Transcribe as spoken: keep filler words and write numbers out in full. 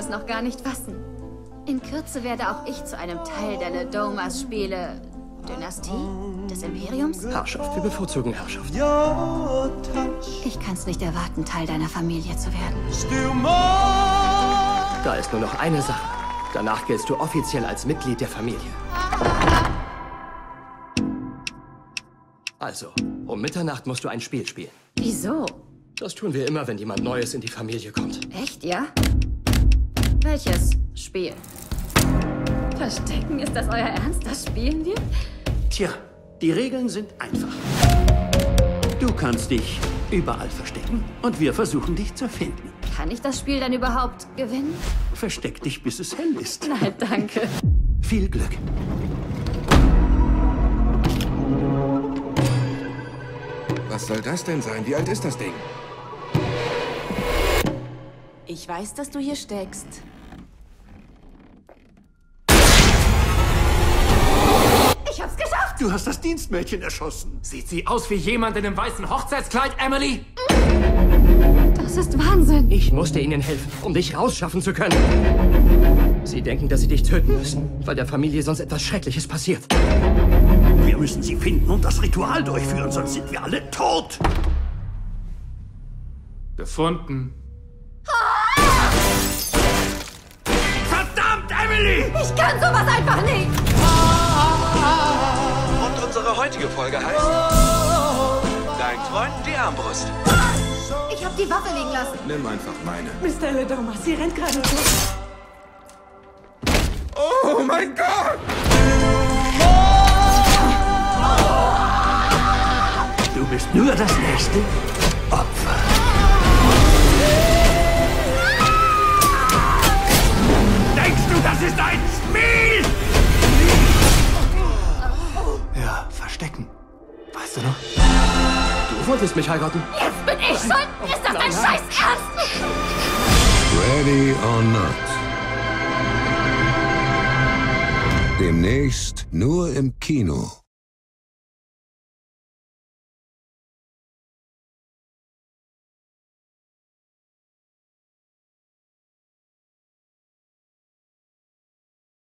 es noch gar nicht fassen. In Kürze werde auch ich zu einem Teil der Ledomas Spiele. Dynastie? Des Imperiums? Herrschaft. Wir bevorzugen Herrschaft. Ich kann's nicht erwarten, Teil deiner Familie zu werden. Da ist nur noch eine Sache. Danach giltst du offiziell als Mitglied der Familie. Also, um Mitternacht musst du ein Spiel spielen. Wieso? Das tun wir immer, wenn jemand Neues in die Familie kommt. Echt, ja? Welches Spiel? Verstecken, ist das euer Ernst? Das spielen wir? Tja, die Regeln sind einfach. Du kannst dich überall verstecken und wir versuchen, dich zu finden. Kann ich das Spiel dann überhaupt gewinnen? Versteck dich, bis es hell ist. Nein, danke. Viel Glück. Was soll das denn sein? Wie alt ist das Ding? Ich weiß, dass du hier steckst. Ich hab's geschafft! Du hast das Dienstmädchen erschossen. Sieht sie aus wie jemand in einem weißen Hochzeitskleid, Emily? Das ist Wahnsinn. Ich musste ihnen helfen, um dich rausschaffen zu können. Sie denken, dass sie dich töten müssen, weil der Familie sonst etwas Schreckliches passiert. Wir müssen sie finden und das Ritual durchführen, sonst sind wir alle tot. Gefunden. Verdammt, Emily! Ich kann sowas einfach nicht! Und unsere heutige Folge heißt Dein Freund, die Armbrust. Ich hab die Waffe liegen lassen. Nimm einfach meine. Mister Ledomas, sie rennt gerade los. Oh mein Gott! Du bist nur das nächste Opfer. Denkst du, das ist ein Spiel? Ja, verstecken. Weißt du noch? Du wolltest mich heiraten. Jetzt bin ich schuld! Ist das dein Scheiß Ernst? Ready or not. Demnächst nur im Kino.